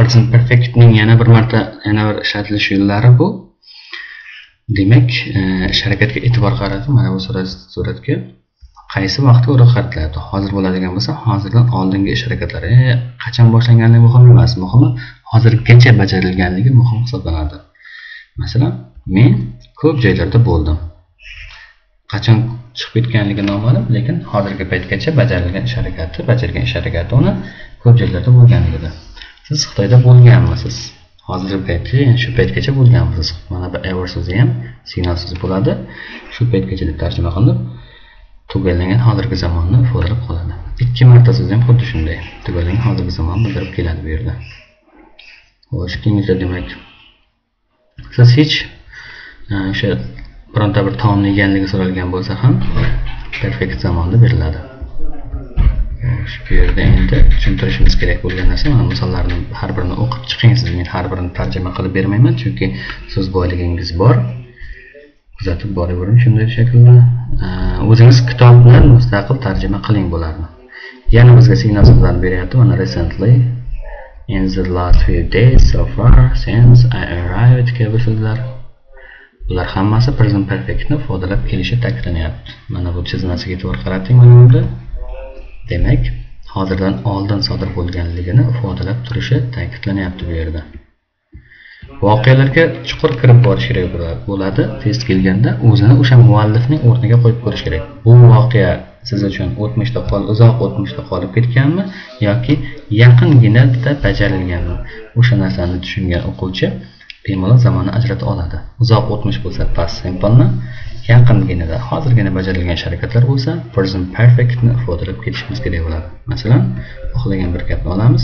present perfectning yana bir ishlatilish yo'llari bu. Demak, ish harakatga e'tibor qarating. Mana bu suratga qaysi vaqtga urg'u qaratiladi. Hozir bo'ladigan bo'lsa, hozirdan oldingi ish harakatlari. Qachon boshlanganligi muhim emas, muhimi hozirgacha bajarilganligi muhim hisoblanadi. Masalan, men ko'p joylarda bo'ldim. Qachon chiqib ketganligi noma'lum, lekin hozirgi paytgacha bajarilgan ish harakati uni ko'p joylarda bo'lganligida. Siz Xitoyda bo'lganmisiz? Hozirgi paytga, ya'ni shu paytgacha bo'lganmisiz? Mana bu ever so'zi ham signal so'zi bo'ladi. Shu paytgacha deb tarjima qilinib, tugallangan hozirgi zamonni ifodalab qoladi. Ikki marta so'z ham xuddi shunday. Tugallangan hozirgi zamonni bildirib keladi bu yerda. Xo'sh, keyingi demak, siz hech o'sha bironta bir taomni yeganligi so'ralgan bo'lsa ham perfekt zamonda beriladi. Shu yerda endi tushuntirishimiz kerak bo'lgan narsa, mana misollarni har birini o'qib chiqing. Siz men har birini tarjima qilib bermayman, chunki so'z boyligingiz bor. Kuzatib boravering shunday shaklda. O'zingiz kitobni mustaqil tarjima qiling bularni. Yana bizga signal so'zlarni beryapti. Mana recently, in the last few days, so far, since I arrived kabi so'zlar. Bular hammasi present perfectni ifodalab kelishi ta'kidlanyapti. Mana bu chizmasiga e'tibor qarating mana bunda. Demak, hozirdan oldin sodir bo'lganligini ifodalab turishi ta'kidlanyapti bu yerda. Voqealarga chuqur kirib borish kerak bo'ladi. Test kelganda o'zini o'sha muallifning o'rniga qo'yib ko'rish kerak. Bu voqea siz uchun uzoq o'tmishda qolib ketganmi yoki yaqingina bajarilganmi? O'sha narsani tushungan o'quvchi bemalol zamonni ajrata oladi. Uzoq o'tmish bo'lsa past simpleni, yaqinginada, hozirgina bajarilgan harakatlar bo'lsa present perfectni ifodalab ketishimiz kerak bo'ladi. Masalan, xohlagan bir gapni olamiz.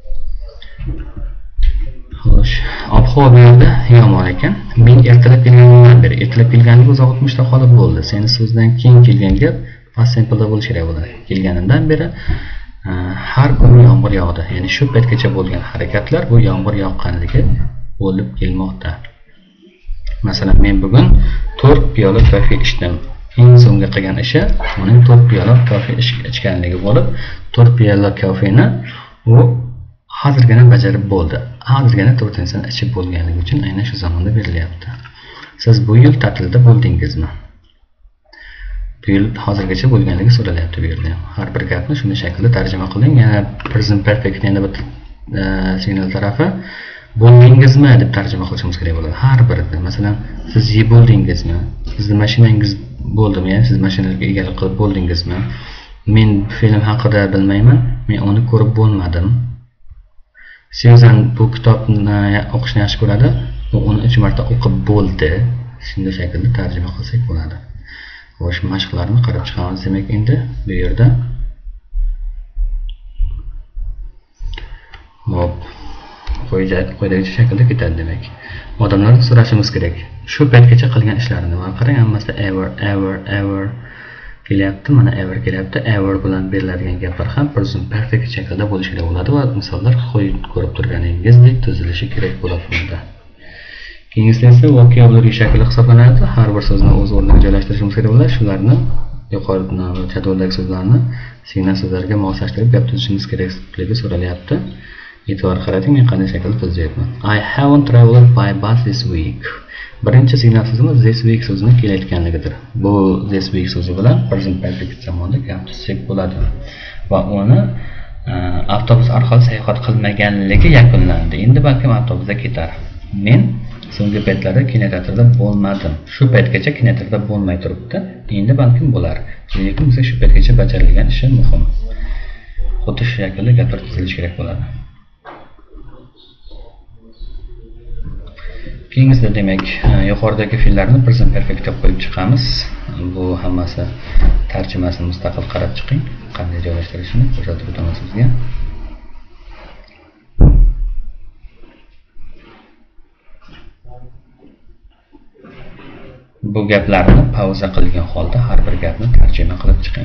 Xo'sh, ob-havo bu yerda yomon ekan. Men ertalab kelganligi uzoq o'tmishda qolib bo'ldi. Seni so'zdan keyin kelgan gap past simpleda bo'lishi kerak bo'ladi. Kelganimdan beri har kuni yomg'ir yog'di. Ya'ni shu paytgacha bo'lgan harakatlar bu yomg'ir yoqqanligi bo'lib kelmoqda. Masalan, men bugun 4 piyola kofe ichdim. Eng so'nggi qilgan ishi uning 4 piyola kofe ichganligi bo'lib, 4 piyola kofeni u hozirgina bajarib bo'ldi. Hozirgina 4-sini ichib bo'lganligi uchun aynan shu zamonda berilyapti. Siz bu yil ta'tilda bo'ldingizmi? Bu yil hozirgacha bo'lganligi so'ralyapti bu yerda. Har bir gapni shunday shaklda tarjima qiling. Yana present perfect yana bir signal tarafi bo'ldingizmi deb tarjima qilishimiz kerak bo'ladi. Har birida. Masalan, siz yeb bo'ldingizmi? Sizning mashinangiz bo'ldimi? Ya'ni siz mashinaga egalik qilib bo'ldingizmi? Men film haqida bilmayman. Men uni ko'rib bo'lmadim. Susan bu kitobni o'qishni yaxshi ko'radi. U uni 3 marta o'qib bo'ldi. Shunday shaklda tarjima qilsak bo'ladi. Xo'sh, mashqlarni qarab chiqamiz demak endi bu yerda. Hop. Qo'ydagicha shaklda ketadi demak. Odamlardan so'rashimiz kerak. Shu paytgacha qilgan ishlarini mana qarang, hammasida ever kelyapti. Mana ever kelyapti. Ever bilan beriladigan gaplar ham present perfect shaklda bo'lishi kerak bo'ladi va misollar qo'yib ko'rib turganingizdek tuzilishi kerak bo'ladi bunda. Keyingisi esa vocabulary shakli hisoblanadi. Har bir so'zni o'z o'rniga joylashtirishimiz kerak bo'ladi. Shularni yuqorida jadvaldagi so'zlarni signal so'zlarga moslashtirib gap tuzishimiz kerakligi so'ralyapti. E'tibor qarating, men qanday shaklda tuzyapman. I haven't traveled by bus this week. Birinchi signal so'zimiz this week so'zini kelayotganligidir. Bu this week so'zi bilan present perfect zamonda gap tuzsak bo'ladi. Va uni avtobus orqali sayohat qilmaganligi yakunlandi. Endi balkim avtobusda ketar. Men so'nggi paytlarda kinoteatrda bo'lmadim. Shu paytgacha kinoteatrda bo'lmay turibdi. Endi balkim bo'lar. Lekin bizga shu paytgacha bajarilgan ishi muhim. Xuddi shu shaklda gaplar tuzilishi kerak bo'ladi. Keyingisida demak, yuqoridagi fe'llarni present perfect deb qo'yib chiqamiz. Bu hammasi tarjimasini mustaqil qarab chiqing. Qanday joylashtirishini ko'rsatib o'tamiz sizga. Bu gaplarni pauza qilgan holda har bir gapni tarjima qilib chiqing.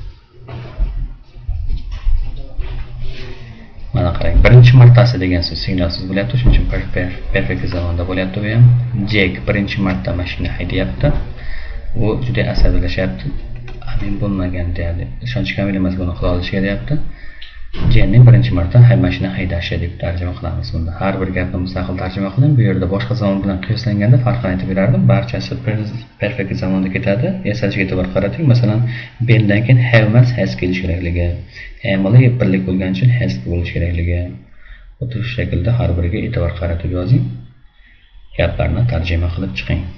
Mana qarang, birinchi martasi degan so'z signal so'z bo'lyapti, shuning uchun perfect zamonda bo'lyapti bu ham. Jack birinchi marta mashina haydayapti. U juda asabiylashyapti. Men bo'lmagan deyapti. Ishonch komil emas, buni qila olishga deyapti. Jenny birinchi marta mashina haydashi deb tarjima qilamiz bunda. Har bir gapni mustaqil tarjima qildim. Bu yerda boshqa zamon bilan qiyoslanganda farqini aytib berardim. Barchasi perfekt zamonda ketadi. Yasalishga e'tibor qarating. Masalan, beendan keyin have emas has kelish kerakligi. Emily birlik bo'lgani uchun has bo'lish kerakligi. Xuddi shu shaklda har biriga e'tibor qaratib yozing. Gaplarni tarjima qilib chiqing.